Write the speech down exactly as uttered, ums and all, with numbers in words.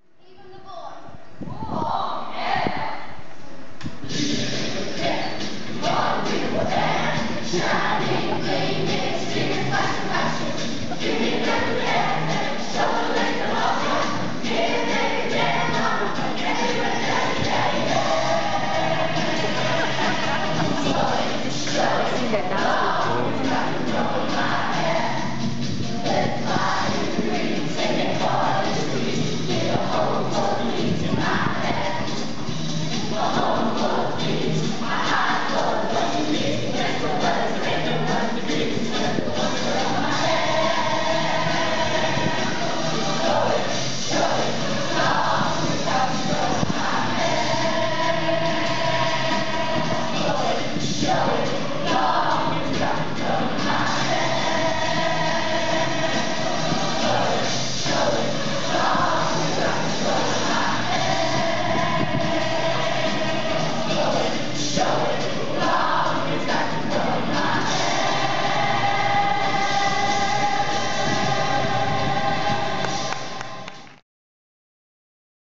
Even the boys. Long hair. One beautiful hand, shining, gleaming, streaming, flashing, flashing, giving them the hand, shoulder length and long, here they get on, everywhere, daddy, daddy, hey. Slowly, slowly, long, rock and roll my hair, with fire green, singing for the streets, get a home for me in my head, a home for peace. Show